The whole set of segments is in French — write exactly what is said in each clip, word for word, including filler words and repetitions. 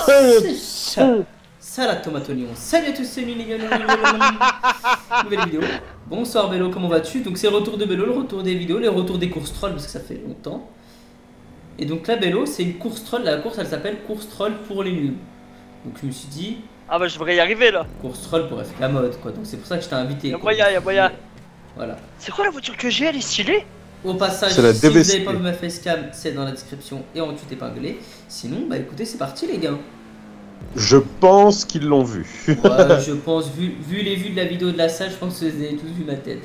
C'est ça. Ça la tomate oignon. Salut à tous, c'est Nini, les gars. Nouvelle vidéo. Bonsoir Bélo, comment vas-tu? Donc c'est le retour de Bélo, le retour des vidéos, les retours des courses troll parce que ça fait longtemps. Et donc là Bélo, c'est une course troll, la course elle s'appelle course troll pour les noobs. Donc je me suis dit... Ah bah je devrais y arriver là. Course troll pour F K mode quoi, donc c'est pour ça que je t'ai invité. Y'a moyen, y'a moyen. Voilà. C'est quoi la voiture que j'ai, elle est stylée? Au passage, la si vous D V C. n'avez pas vu ma facecam, c'est dans la description et en dessous épinglé. Sinon, bah écoutez, c'est parti les gars. Je pense qu'ils l'ont vu. Ouais, je pense, vu, vu les vues de la vidéo de la salle, je pense que vous avez tous vu ma tête.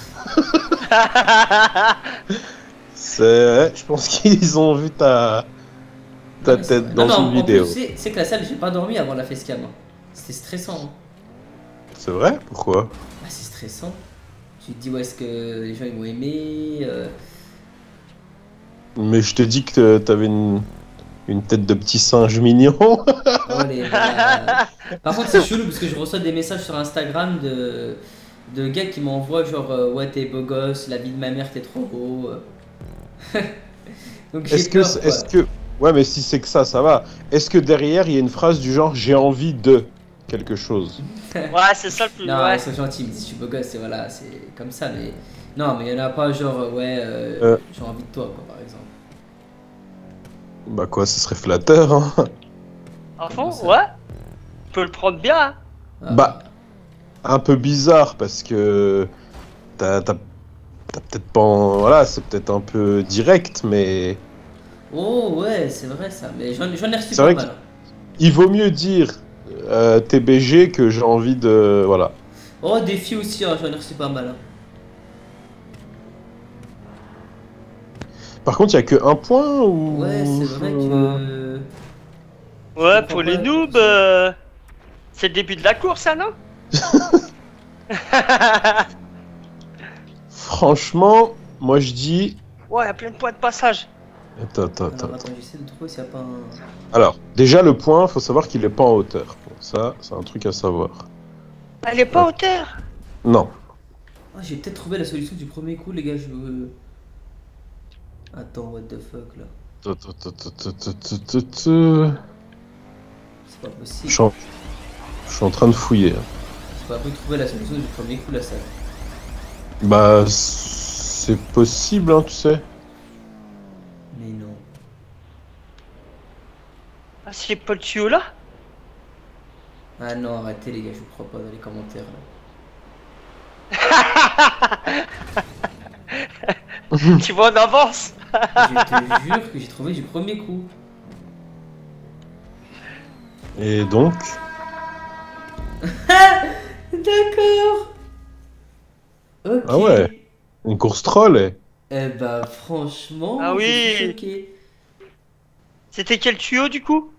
Hein. C'est, je pense qu'ils ont vu ta, ta Ouais, tête dans non, une non, vidéo. C'est que la salle, j'ai pas dormi avant la facecam. Hein. C'était stressant. Hein. C'est vrai? Pourquoi? Bah, c'est stressant. Tu te dis, où est-ce que les gens ils m'ont aimé euh... Mais je te dis que t'avais une, une tête de petit singe mignon. Oh, les, bah... Par contre, c'est chelou parce que je reçois des messages sur Instagram de, de gars qui m'envoient genre euh, ouais, t'es beau gosse, la vie de ma mère, t'es trop beau. Donc, Est-ce que, est-ce que, ouais, mais si c'est que ça, ça va. Est-ce que derrière il y a une phrase du genre j'ai envie de quelque chose? Ouais, c'est ça le plus. Non, ouais. ils sont gentils, ils me disent je suis beau gosse, et voilà, c'est comme ça, mais non, mais il y en a pas genre ouais, euh, Euh. j'ai envie de toi, quoi, par exemple. Bah quoi, ce serait flatteur, hein. À fond, ça ouais. Tu peux le prendre bien. Hein. Ah, Bah, un peu bizarre parce que t'as t'as peut-être pas, en... voilà, c'est peut-être un peu direct, mais oh ouais, c'est vrai ça, mais j'en j'en ai reçu C'est pas vrai mal. il vaut mieux dire euh, T B G que j'ai envie de, voilà. Oh, des filles aussi, hein, j'en ai reçu pas mal. Hein. Par contre, il y a que un point ou Ouais, c'est vrai que. Ouais, pour les noobs, euh... c'est le début de la course, ça, non? Franchement, moi je dis. Ouais, y'a plein de points de passage. Attends, attends, Alors, attends. attends, j'essaie de trouver s'il n'y a pas un. Alors, déjà le point, faut savoir qu'il est pas en hauteur. Bon, ça, c'est un truc à savoir. Elle est pas à hauteur. Non. Ah, j'ai peut-être trouvé la solution du premier coup, les gars, je veux. Attends, what the fuck là. Attends, attends, attends, attends, attends, attends. C'est pas Je possible. suis en... je suis en train de fouiller. J'ai pas pu trouver la solution du premier coup, la salle. Bah, c'est possible, hein, tu sais. Mais non. Ah, c'est pas le tuyau là? Ah non, arrêtez les gars, je vous crois pas dans les commentaires là. Tu vois en avance. Je te jure que j'ai trouvé du premier coup. Et donc. D'accord. Ok. Ah ouais. Une course troll, eh. Eh bah franchement, Ah je oui. suis choqué. C'était quel tuyau du coup?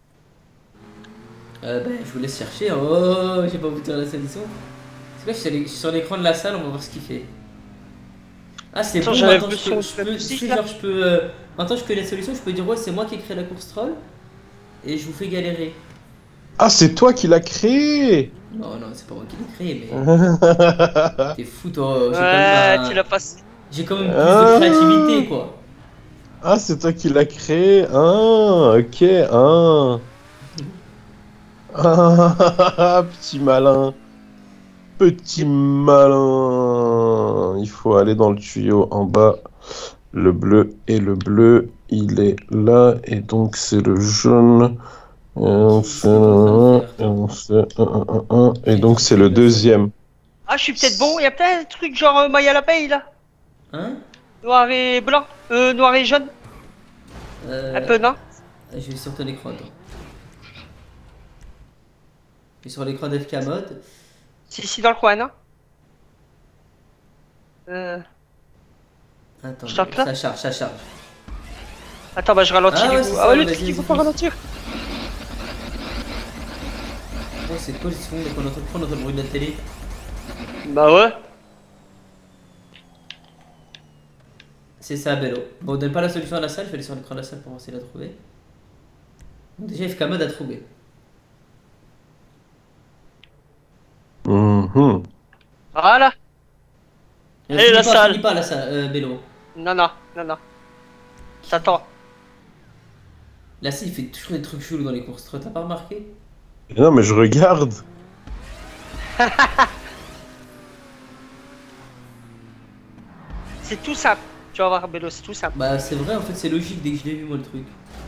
Euh, bah je vous laisse chercher. Oh, j'ai pas vous dire la solution. C'est quoi, je suis allé- je suis sur l'écran de la salle, on va voir ce qu'il fait. Ah c'est bon, Attends, j'avais maintenant le je peux, son je de la peux, musique, si, là. genre je peux, euh, maintenant je connais la solution, je peux dire ouais c'est moi qui ai créé la course troll et je vous fais galérer. Ah, c'est toi qui l'as créé. Non non c'est pas moi qui l'ai créé mais t'es fou toi. J'ai Ouais, quand même, un- tu l'as passé. j'ai quand même plus Ah. de créativité quoi. Ah, c'est toi qui l'as créé. Ah, ok, ah. Ah, petit malin. Petit malin. Il faut aller dans le tuyau en bas. Le bleu et le bleu, il est là. Et donc, c'est le jaune. Et donc, c'est un, et donc, c'est un, un, un, un. Et donc, c'est le deuxième. Ah, je suis peut-être bon. Y'a peut-être un truc genre euh, maille à l'abeille là. Hein? Noir et blanc. Euh, noir et jaune. Euh, Un peu, non? Je vais sur ton écran, attends. Je vais sur l'écran d'F K mode. C'est ici dans le coin, non? Euh... Attends, Je tape là ça charge, ça charge. Attends, bah je ralentis Ah du ouais, coup. c'est Ah ça, ouais, le vas-y, truc, il faut vas-y, pas vas-y. ralentir. Oh, c'est quoi le son qu'on entend on entend le bruit de la télé? Bah ouais. C'est ça, Bello. Bon, on donne pas la solution à la salle, je vais aller sur l'écran de la salle pour essayer de la trouver. Bon, déjà, F K mode a trouvé. Mhm. Voilà. Euh, Et finis la pas, salle. finis pas la salle, euh, Bello. Non, non, non, non. T'attends. Là, il fait toujours des trucs chelous dans les courses. T'as pas remarqué? Non, mais je regarde. C'est tout simple. Tu vas voir, Bélo, c'est tout simple. Bah, c'est vrai, en fait, c'est logique dès que je l'ai vu, moi, le truc.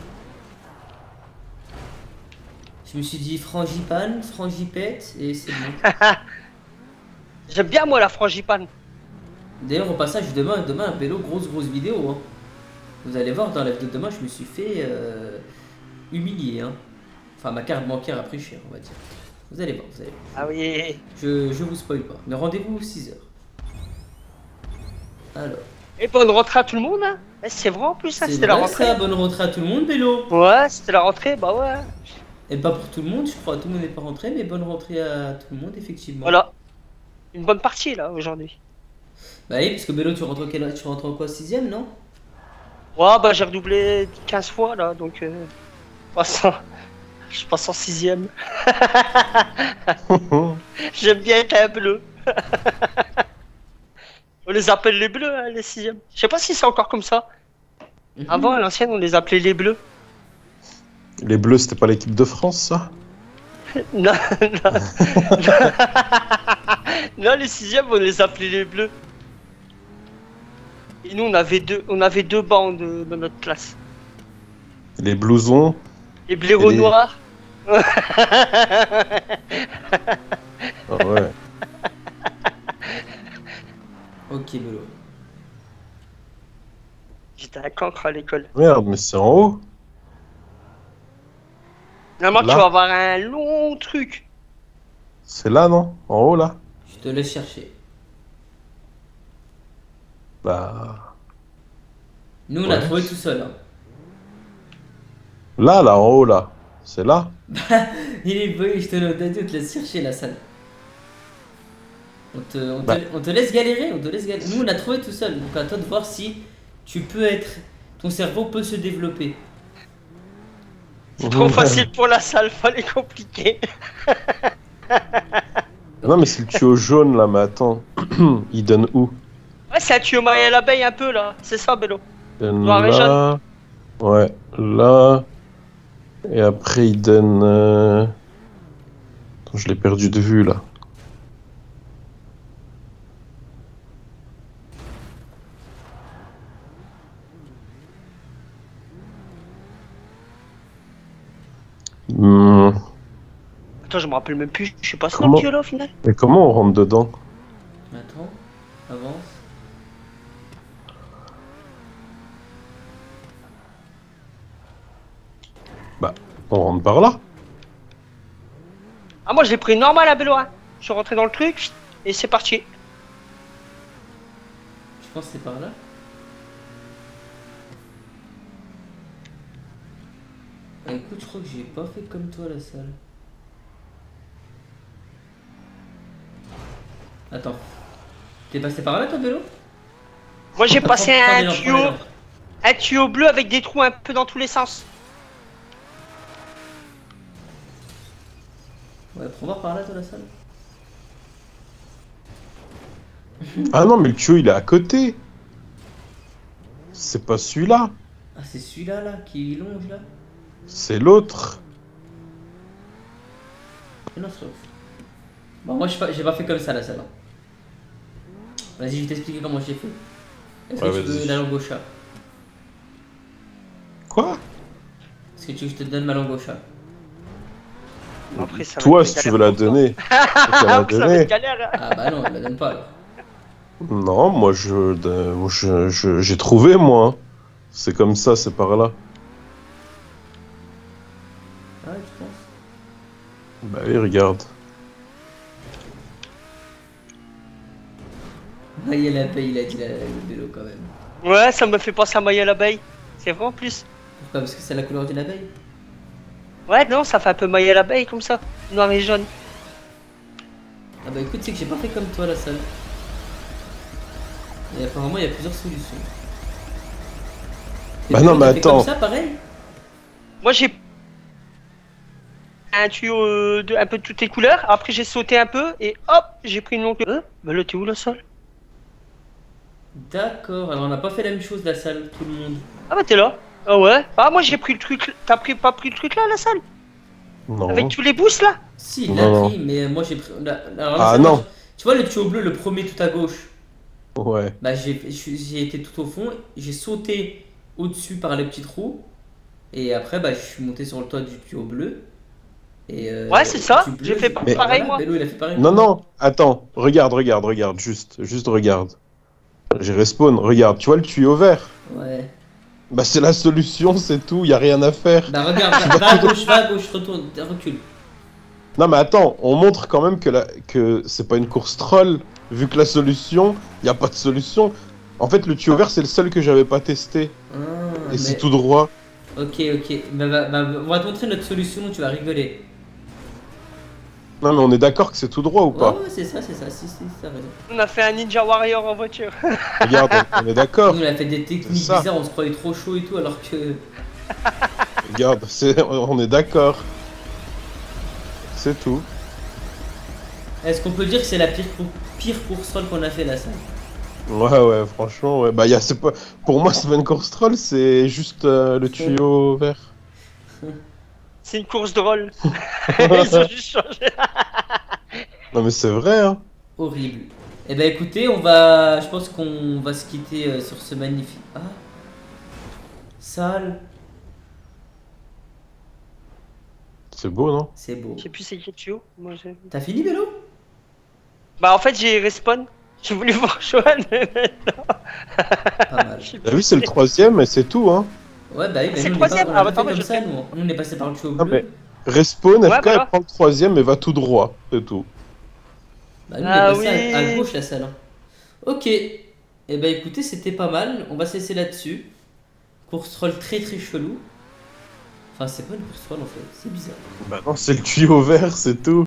Je me suis dit frangipane, frangipette, et c'est bon. J'aime bien, moi, la frangipane. D'ailleurs, au passage, demain, demain, un vélo, grosse, grosse vidéo. Hein. Vous allez voir, dans la vidéo de demain, je me suis fait euh, humilier. Hein. Enfin, ma carte bancaire a pris cher, on va dire. Vous allez voir, vous allez voir. Ah oui. Je, je vous spoil pas. Mais rendez-vous six heures. Alors. Et bonne rentrée à tout le monde, hein. C'est vrai en plus, hein, c'était la rentrée. Ça, bonne rentrée à tout le monde, Bélo. Ouais, c'était la rentrée, bah ouais. Et pas pour tout le monde, je crois, tout le monde n'est pas rentré, mais bonne rentrée à tout le monde, effectivement. Voilà. Une bonne partie, là, aujourd'hui. Bah oui, parce que Bélo, tu rentres en, quel... tu rentres en quoi, sixième, non? Ouais, bah j'ai redoublé quinze fois, là, donc... Euh... Passe en... Je passe en sixième. J'aime bien être un bleu. On les appelle les bleus, hein, les sixièmes. Je sais pas si c'est encore comme ça. Mm-hmm. Avant, à l'ancienne, on les appelait les bleus. Les bleus, c'était pas l'équipe de France, ça? Non, non. Non, les sixièmes, on les appelait les bleus. Et nous, on avait deux, on avait deux bandes dans notre classe. Les blousons. Les blaireaux les... noirs. Ah ouais. Ok, Bélo. J'étais un cancre à l'école. Merde, mais c'est en haut. Normalement, tu vas avoir un long truc. C'est là, non? En haut, là? Je te laisse chercher. Bah... Nous, on ouais. a trouvé tout seul. Hein. Là, là, en haut, là. C'est là? Il est beau, je te le donne, on te laisse chercher la salle. On te, on, bah. te, on te laisse galérer, on te laisse galérer. Nous, on a trouvé tout seul. Donc, à toi de voir si tu peux être... Ton cerveau peut se développer. C'est trop facile pour la salle, fallait compliquer. Non, mais c'est le tuyau jaune, là, mais attends. Il donne où? Ouais, c'est un tuyau marié à l'abeille un peu, là. C'est ça, Bélo. Il donne là... Ouais, là... Et après, il donne... Euh... Attends, je l'ai perdu de vue, là. Mmh. Attends, je me rappelle même plus, je sais pas ce comment... tuyau là au final. Mais comment on rentre dedans? Attends, avance. Bah, on rentre par là. Ah, moi j'ai pris normal à Bélo, hein. Je suis rentré dans le truc et c'est parti. Je pense que c'est par là. Ah, écoute, je crois que j'ai pas fait comme toi la salle. Attends. T'es passé par là toi, Bélo? Moi j'ai passé un gens, tuyau. Un tuyau bleu avec des trous un peu dans tous les sens. Ouais, prends voir par là toi la salle. Ah non, mais le tuyau il est à côté. C'est pas celui-là. Ah, c'est celui-là là qui longe là. C'est l'autre. Non, c'est ouf. Bon, moi j'ai pas, pas fait comme ça la salle. Vas-y, je vais t'expliquer comment j'ai fait. Est-ce ouais, que tu veux la langue au chat? Quoi? Est-ce que tu veux que je te donne ma langue au chat? Après, ça toi, si tu veux la donner. Ça va être galère. Ah bah non, elle la donne pas alors. Non, moi je, de, je, je j'ai trouvé moi. C'est comme ça, c'est par là. Ah ouais, tu penses? Bah oui, regarde. Maille à l'abeille, il a dit la, le vélo quand même. Ouais, ça me fait penser à Maille à l'abeille. C'est vrai en plus. Pourquoi? Parce que c'est la couleur d'une abeille? Ouais, non, ça fait un peu Maille à l'abeille comme ça. Noir et jaune. Ah bah écoute, c'est que j'ai pas fait comme toi la salle. Et apparemment, il y a plusieurs solutions. Et bah non, mais attends. Comme ça, pareil? Moi j'ai un tuyau euh, de un peu de toutes les couleurs. Après j'ai sauté un peu et hop, j'ai pris une longue. Euh, bah là t'es où la salle? D'accord, alors on n'a pas fait la même chose la salle, tout le monde. Ah bah t'es là. Ah ouais? Ah, moi j'ai pris le truc. T'as pris, pas pris le truc là, la salle? Non. Avec tous les boosts là? Si, il Non, l'a non. pris, mais moi j'ai pris. la- alors, Ah, la salle, non. moi, tu vois le tuyau bleu, le premier tout à gauche? Ouais. Bah, j'ai je suis- j'ai été tout au fond, j'ai sauté au-dessus par les petits trous, et après, bah, je suis monté sur le toit du tuyau bleu. Et euh, Ouais, c'est ça. du bleu, J'ai fait Mais- pareil voilà, moi. Bello, il a fait pareil. Non, non, attends, regarde, regarde, regarde, juste, juste regarde. J'ai respawn, regarde, tu vois le tuyau vert? Ouais. Bah c'est la solution, c'est tout, y a rien à faire. Bah, regarde, va, va à gauche, va à gauche, retourne, recule. Non mais attends, on montre quand même que, la... que c'est pas une course troll, vu que la solution, y a pas de solution. En fait, le tuyau vert, c'est le seul que j'avais pas testé, Ah, et mais- c'est tout droit. Ok, ok. Bah, bah, bah, on va te montrer notre solution, tu vas rigoler. Non mais on est d'accord que c'est tout droit ou Ouais, pas? ouais, c'est ça, c'est ça, si, si, t'as raison. On a fait un Ninja Warrior en voiture. Regarde, on est d'accord. Nous, on a fait des techniques C'est ça. bizarres, on se croyait trop chaud et tout, alors que. Regarde, c'est... on est d'accord. C'est tout. Est-ce qu'on peut dire que c'est la pire, cour- pire course troll qu'on a fait là, ça? Ouais, ouais, franchement, ouais. Bah, y a, c'est pas... Pour moi, c'est pas une course troll, c'est juste euh, le tuyau vert. C'est une course drôle. Ils ont juste changé. Non, mais c'est vrai, hein. Horrible. Eh ben écoutez, on va. Je pense qu'on va se quitter euh, sur ce magnifique. Ah. Sale. C'est beau, non? C'est beau. Je sais plus c'est quel tuyau. Moi, j'ai- T'as fini, Bello? Bah en fait j'ai respawn. J'ai voulu voir Johan. Pas mal. T'as vu, c'est le troisième et c'est tout, hein. Ouais, bah oui, mais C'est nous, le on est pas- troisième. on a Ah, pas attends, fait moi, comme je ça, sais. nous. Nous, on est passé par le tuyau Ah, bleu. Respawn, Ouais, F K, voilà. elle prend le troisième et va tout droit, c'est tout. Bah, nous, Ah on est passé à, à oui. gauche la salle. hein. Ok. Et eh bah écoutez, c'était pas mal. On va se laisser là-dessus. Course troll très très chelou. Enfin, c'est pas une course troll en fait, c'est bizarre. Bah non, c'est le tuyau vert, c'est tout.